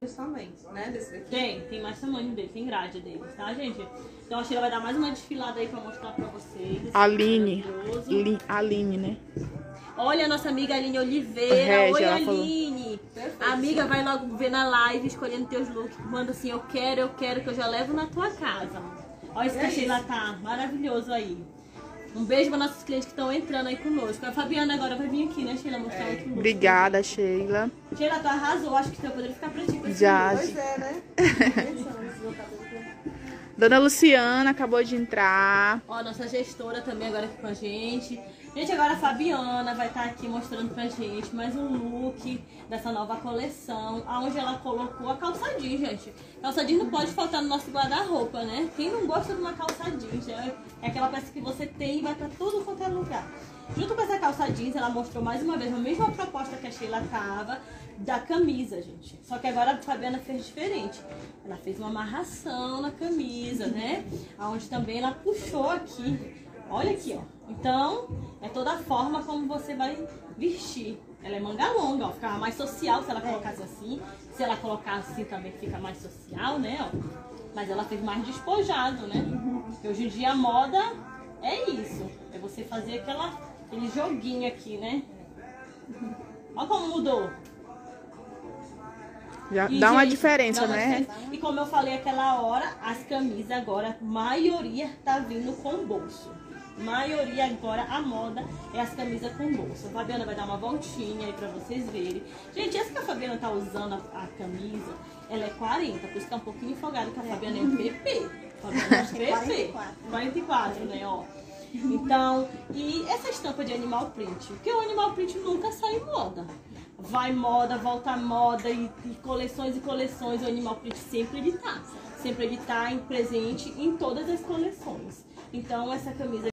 também, né? Desse daqui. Tem mais tamanho dele, tem grade deles, tá, gente? Então a Sheila vai dar mais uma desfilada aí pra mostrar pra vocês. Aline, Aline, né? Olha a nossa amiga Aline Oliveira. Regia, Oi, ela Aline. A amiga vai logo ver na live, escolhendo teus looks. Manda assim, eu quero, que eu já levo na tua casa. Olha esse que a Sheila tá maravilhoso aí. Um beijo para nossos clientes que estão entrando aí conosco. A Fabiana agora vai vir aqui, né, Sheila? Mostrar outro look. Obrigada, Sheila. Sheila, tu arrasou. Acho que você vai poder ficar pra ti com esse Já. look. Pois é, né? Dona Luciana acabou de entrar. Ó, nossa gestora também agora aqui com a gente. Gente, agora a Fabiana vai estar aqui mostrando pra gente mais um look dessa nova coleção, onde ela colocou a calça jeans, gente. Calça jeans não pode faltar no nosso guarda-roupa, né? Quem não gosta de uma calça jeans? É aquela peça que você tem e vai pra tudo quanto é lugar. Junto com essa calça jeans, ela mostrou mais uma vez a mesma proposta que a Sheila tava, da camisa, gente. Só que agora a Fabiana fez diferente. Ela fez uma amarração na camisa, né? Onde também ela puxou aqui. Olha aqui, ó. Então, é toda a forma como você vai vestir. Ela é manga longa, ó. Ficava mais social se ela colocasse assim. Se ela colocar assim também fica mais social, né, ó. Mas ela fez mais despojado, né? Porque hoje em dia a moda é isso. É você fazer aquele joguinho aqui, né? Olha como mudou. Já E, dá uma gente, diferença, dá uma né? diferença. E como eu falei aquela hora, as camisas agora, maioria tá vindo com bolso. Maioria agora, a moda é as camisas com bolso. A Fabiana vai dar uma voltinha aí pra vocês verem. Gente, essa que a Fabiana tá usando a camisa, ela é 40, por isso que é um pouquinho folgada, que a Fabiana é um PP. Fabiana é um PP. 44, né, ó. Então, e essa estampa de animal print? Porque o animal print nunca sai moda. Vai moda, volta moda e coleções e coleções. O animal print sempre ele tá. Sempre ele tá presente em todas as coleções. Então, essa camisa